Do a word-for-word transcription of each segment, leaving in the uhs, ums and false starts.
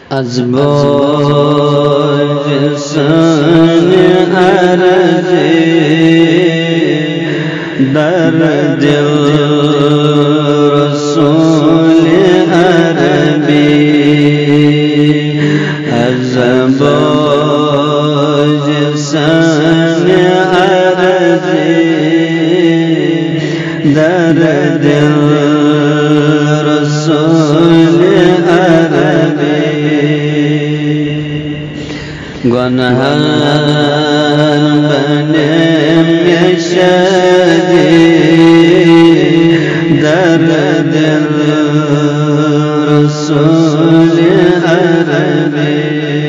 از باج سن عرضی در دل رسول عربی از باج سن عرضی در دل رسول عربی گناهان بنم یشدی در دل رسول عربی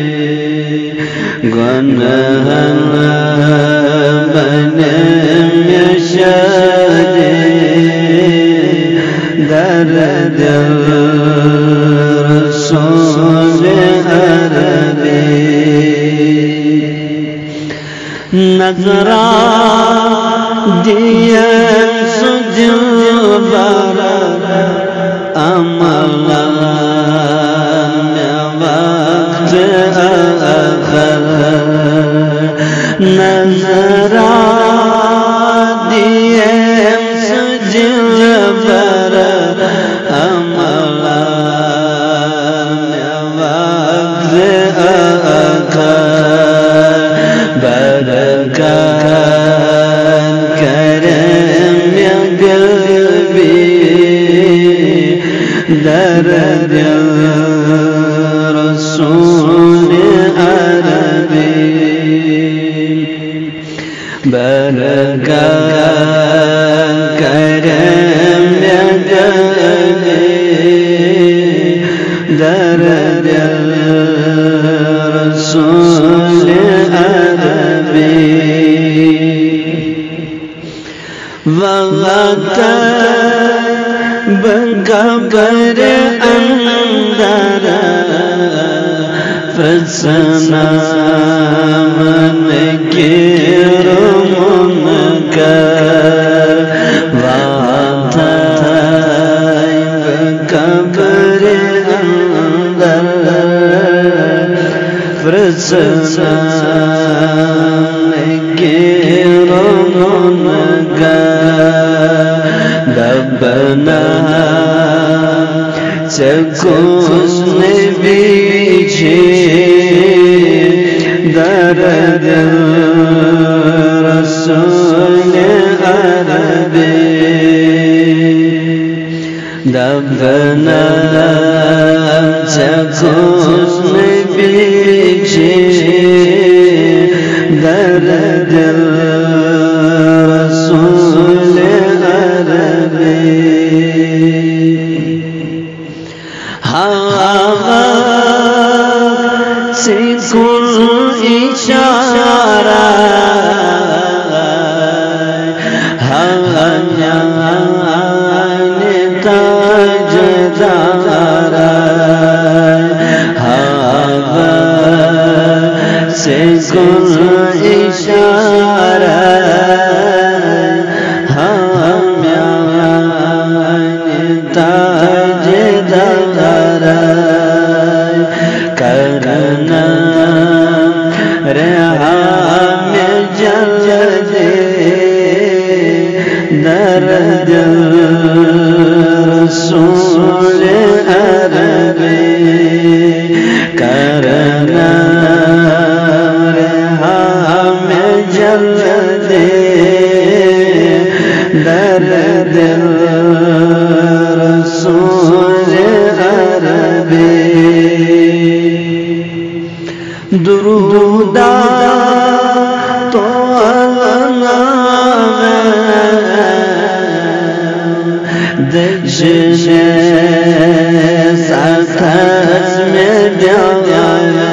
گناهان بنم یشدی در دل رسول عربی نظرا دیم سجل برا امالان وقت آخر نظرا دیم سجل برا امالان وقت آخر برکان کرم یا قلبی در دل رسول عربی برکان کرم یا قلبی در دل رسول عربی وقت بقبر اندر فسنا من كير منكر وقت بقبر اندر فسنا من كير منكر دبنا سكوس نبيشي در دل رسول عربي دبنا سكوس نبيشي در دل رسول عربي هوا سكون إشارة هوا نتاج دارا هوا سكون إشارة هوا نتاج دارا کرنا رحم جلدی در دل رسول عربی کرنا رحم جلدی در دل رسول عربی درودہ تو اللہ دجنے ساتھ میں جایا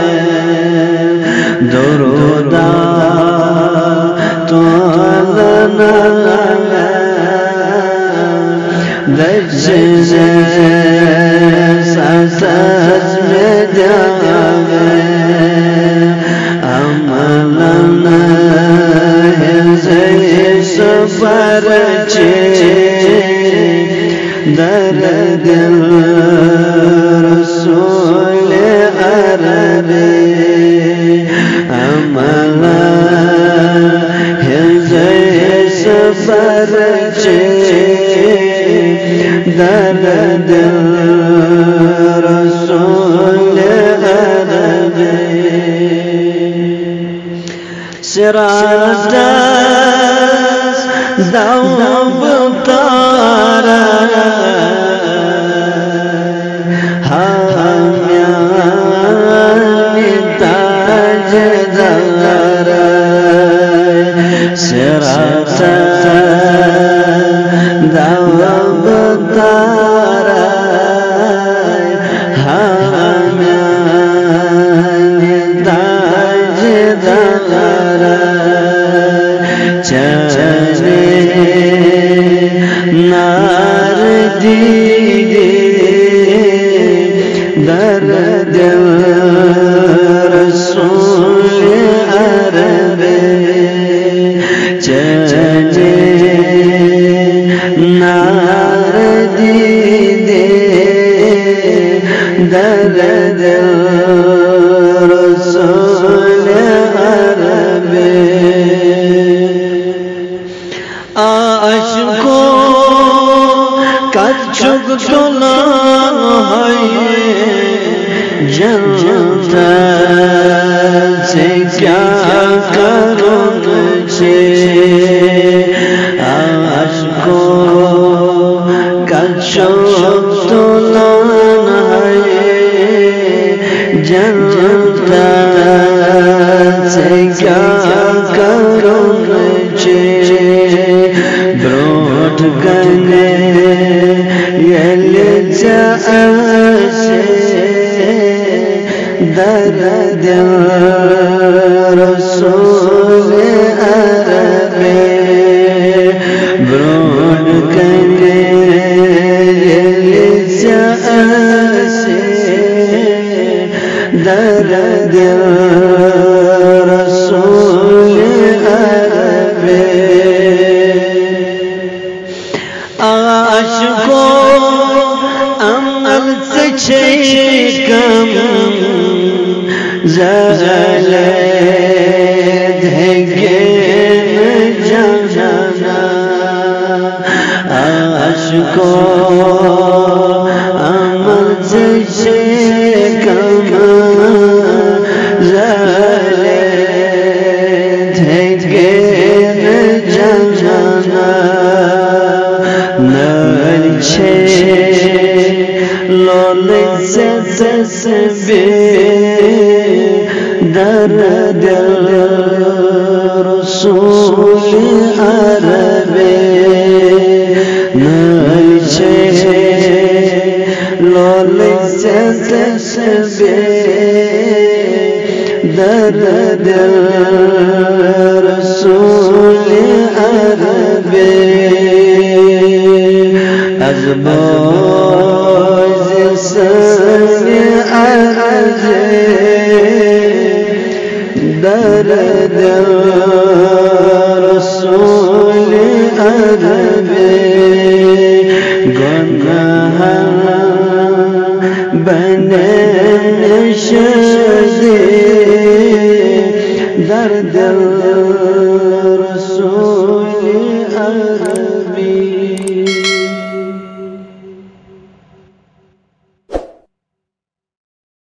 درودہ تو اللہ دجنے ساتھ میں جایا أملنا هزي سفرتي در دل رسول şiradas davutara hamyani tajdara şiradas davutara से क्या करूं तुझे आशिको का शौक तुलान है जनता से क्या करूं तुझे ब्रोट करने ये ले जा दर्द रसूल अरबे ब्रोड करने से दर्द रसूल अरबे आशिको अमल से कम ज़ले देंगे न जाना आशिको अमल से कम ज़ले देंगे न जाना नरछे लोले से तस्बी दर्द रसूल अरबे नशे लोले से तस्बे दर्द रसूल अरबे अज़बोज़ सने अरज़े दर्द रसूल अरबे गुनाह बने शदे दर्द रसूल अरबे।